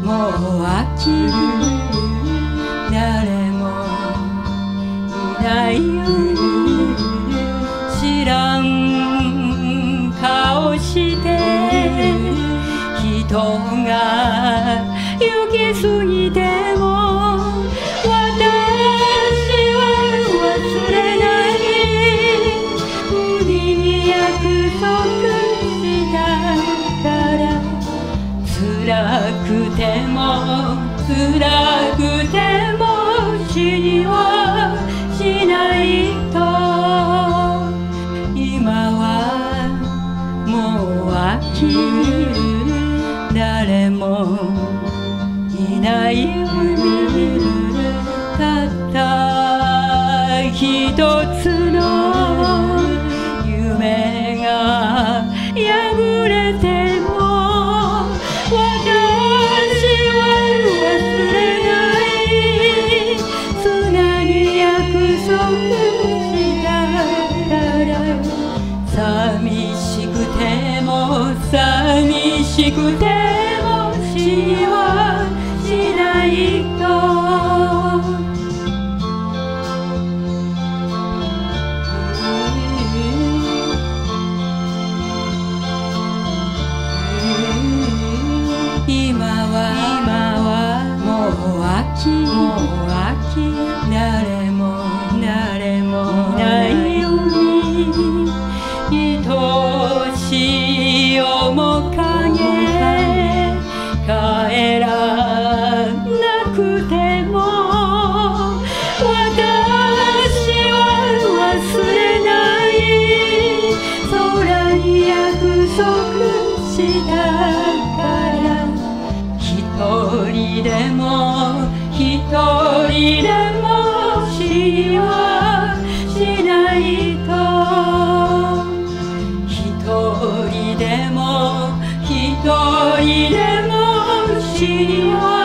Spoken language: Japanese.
もう秋誰もいないよ知らん顔して人が行き過ぎても私は忘れないに約束したから辛くても死にはしないと今はもう秋誰もいない海たった一つの夢が破れても私は忘れない砂に約束したから寂しくても死にはしないと今はもう秋誰もいないように愛しい面影帰らなくても私は忘れない空に約束したから一人でも死にはしないと一人でも死には